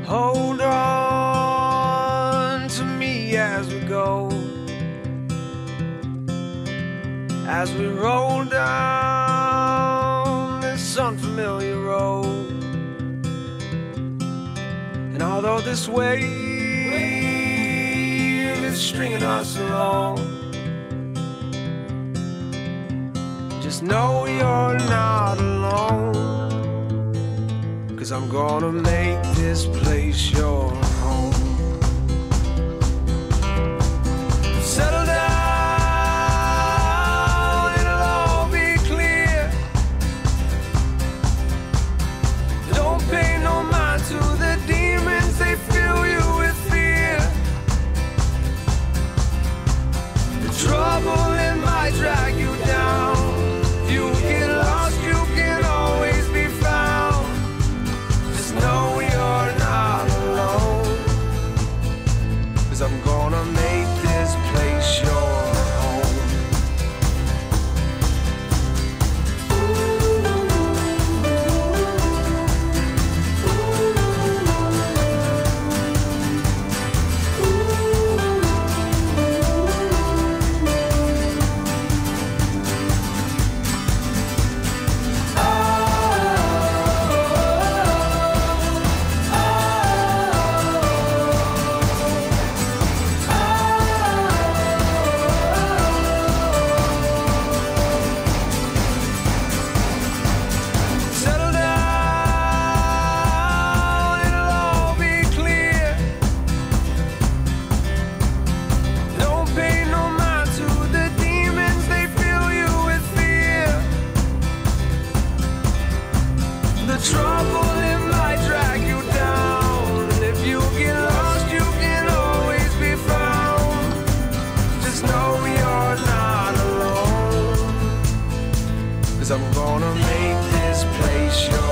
Hold on to me as we go, as we roll down this unfamiliar road. And although this wave is stringing us along, just know you're not alone, 'cause I'm gonna make this place your home. Settle down, it'll all be clear. Don't pay no mind to the demons, they fill you with fear. The trouble, it might drag you down. If you get lost, you can always be found. Just know you're not alone, 'cause I'm gonna make this place your home. The trouble, it might drag you down. And if you get lost, you can always be found. Just know you're not alone, 'cause I'm gonna make this place your